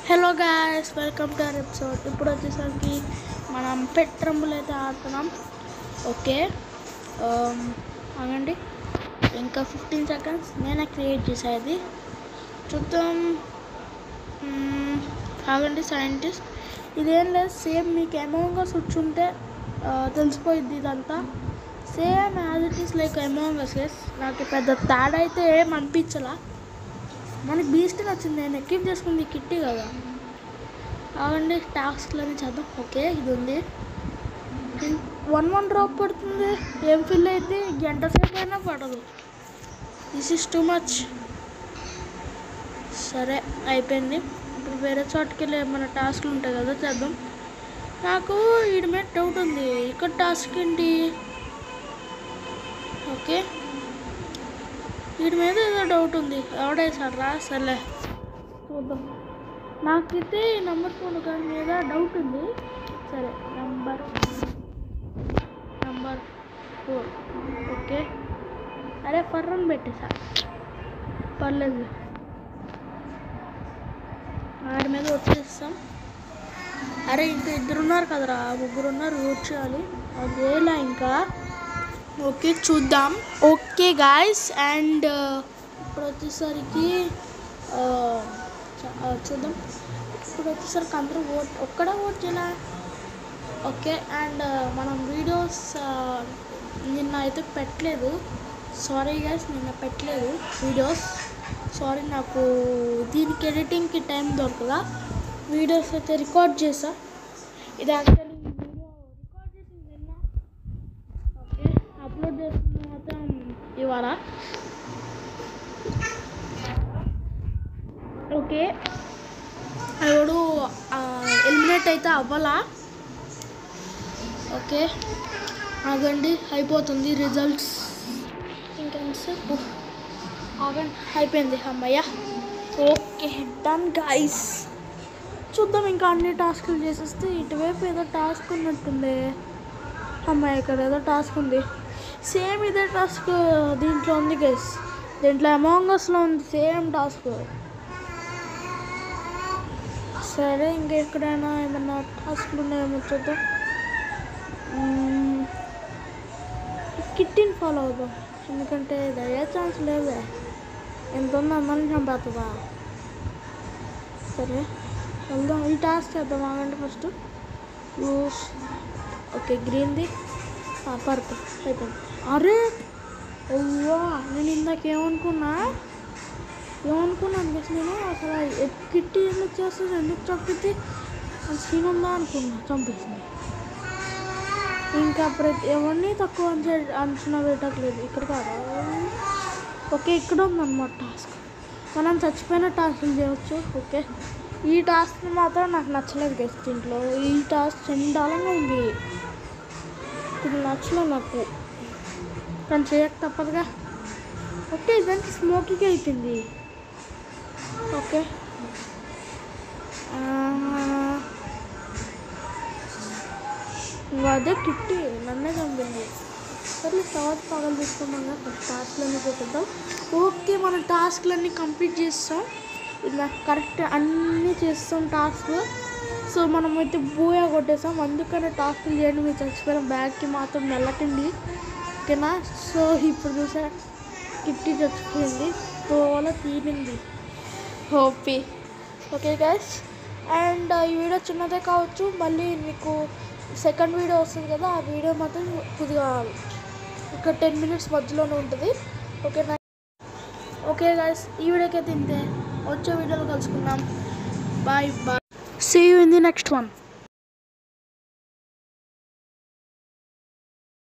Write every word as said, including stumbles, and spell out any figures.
Hello guys, welcome to our episode. ఇప్పుడు వచ్చేసరికి మనం పెట్ రంబుల్ అయితే ఆడుతున్నాం. ఓకే, అనండి ఇంకా ఫిఫ్టీన్ సెకండ్స్ నేనే క్రియేట్ చేసేది చూద్దాం. ఆగండి సైంటిస్ట్, ఇదేం లేదు, సేమ్ మీకు అమాంగ్ us వచ్చుంటే తెలిసిపోయిద్ది. ఇదంతా same as it is like among us. Yes, నాకు పెద్ద తేడా అయితే ఏం అనిపించలా. మనకి బీస్ట్ నచ్చింది, నేను ఎక్కిప్ చేసుకుంది కిట్టి కదా. ఆగండి, టాస్క్లని చేద్దాం. ఓకే, ఇది ఉంది, వన్ వన్ డ్రాప్ పడుతుంది. ఏం ఫిల్ అయితే గంట సేపు అయినా పడదు. This is too much. సరే, అయిపోయింది. ఇప్పుడు వేరే చోటుకి వెళ్ళి ఏమైనా టాస్క్లు ఉంటాయి కదా, చేద్దాం. నాకు వీడి మీద డౌట్ ఉంది, ఇక్కడ టాస్క్ ఏంటి? ఓకే, వీడి మీద ఏదో డౌట్ ఉంది. ఎవడేసాడు రా, సర్లే చూద్దాం. నాకైతే నెంబర్ ఫోన్ దాని మీద డౌట్ ఉంది. సరే, నెంబర్ నెంబర్ ఫోర్. ఓకే, అరే ఫర్రన్ పెట్టేసా, పర్లేదు. వాడి మీద వచ్చేస్తాం. అరే ఇంకా ఇద్దరు ఉన్నారు కదరా, ముగ్గురు ఉన్నారు, యూజ్ చేయాలి. అదేలా ఇంకా. ఓకే, చూద్దాం. ఓకే గాయస్, అండ్ ఇప్పుడు వచ్చేసరికి చూద్దాం. ఇప్పుడు వచ్చేసరికి అందరూ ఓట్ ఒక్కడే ఓట్ చేయాలా? ఓకే, అండ్ మనం వీడియోస్ నిన్న అయితే పెట్టలేదు. సారీ గైస్, నిన్న పెట్టలేదు వీడియోస్. సారీ, నాకు దీనికి ఎడిటింగ్కి టైం దొరకదా. వీడియోస్ అయితే రికార్డ్ చేసా. ఇది యాక్చువల్లీ వీడియో రికార్డ్ చేసింది నిన్న. ఓకే, అప్లోడ్ చేస్తున్న మాత్రం ఇవాళ. ఓకే, ఎవడు ఎలిమినేట్ అయితే అవ్వాలా. ఓకే, ఆగండి, అయిపోతుంది రిజల్ట్స్. ఇంకెంతసేపు ఆగండి, అయిపోయింది, అమ్మయ్య. Okay, done guys. చూద్దాం, ఇంకా అన్ని టాస్కులు చేసేస్తే. ఇటువైపు ఏదో టాస్క్ ఉన్నట్టుంది. అమ్మాయి, ఇక్కడ ఏదో టాస్క్ ఉంది. సేమ్ ఇదే టాస్క్ దీంట్లో ఉంది గైస్. దీంట్లో అమాంగ్ అస్లో ఉంది సేమ్ టాస్క్. సరే, ఇంకా ఎక్కడైనా ఏమన్నా టాస్క్లు ఉన్నాయేమో చూద్దాం. కిట్టిని ఫాలో అవుదాం, ఎందుకంటే అయ్యే ఛాన్స్ లేదే. ఎంత ఉందో అందరిని చంపేస్తుందా. సరే, వెళ్దాం, ఈ టాస్క్ చేద్దాం. ఆగండి ఫస్ట్. యూస్ ఓకే, గ్రీన్ది, పర్పుల్ అయిపోయింది. అరే అయ్యో, నేను ఇందాక ఏమనుకున్నా ఏమనుకున్నాను గెస్ నేను అసలు కిట్టి ఎందుకు చేస్తుంది, ఎందుకు చంపితే సీన్ ఉందా అనుకున్నా. చంపేసింది. ఇంకా ప్రతి ఎవరిని తక్కువ అంచే అంచనా పెట్టట్లేదు. ఇక్కడ కాదా? ఓకే, ఇక్కడ ఉందన్నమాట టాస్క్. మనం చచ్చిపోయిన టాస్క్లు చేయవచ్చు. ఓకే, ఈ టాస్క్ మాత్రం నాకు నచ్చలేదు గెస్. దీంట్లో ఈ టాస్క్ చండాలంగా ఉంది. ఇది నచ్చలేదు నాకు, కానీ చేయక తప్పదుగా. ఓకే, ఇదంతా స్మోకీగా అయిపోయింది. ఓకే, అదే కిట్టి నన్నే చంపింది. సరే, తర్వాత పగలు తీసుకున్నాగా ఫస్ట్ టాస్క్లన్నీ చేద్దాం. ఓకే, మన టాస్క్లన్నీ కంప్లీట్ చేస్తాం. ఇది నాకు కరెక్ట్ అన్నీ చేస్తాం టాస్క్. సో మనం అయితే బూయా కొట్టేసాం. అందుకనే టాస్క్లు చేయండి. మీరు చచ్చిపోయిన బ్యాగ్కి మాత్రం వెళ్ళకండి, ఓకేనా? సో ఇప్పుడు చూసా, కిట్టి చచ్చిపోయింది, తోల తీరింది. ఓపీ. ఓకే గైస్, అండ్ ఈ వీడియో చిన్నదే కావచ్చు, మళ్ళీ మీకు సెకండ్ వీడియో వస్తుంది కదా, ఆ వీడియో మాత్రం కొద్దిగా ఒక టెన్ మినిట్స్ మధ్యలోనే ఉంటుంది. ఓకేనా? ఓకే గైస్, ఈ వీడియోకి అయితే ఇంతే. వచ్చే వీడియోలో కలుసుకుందాం. Bye bye. See you in the next one.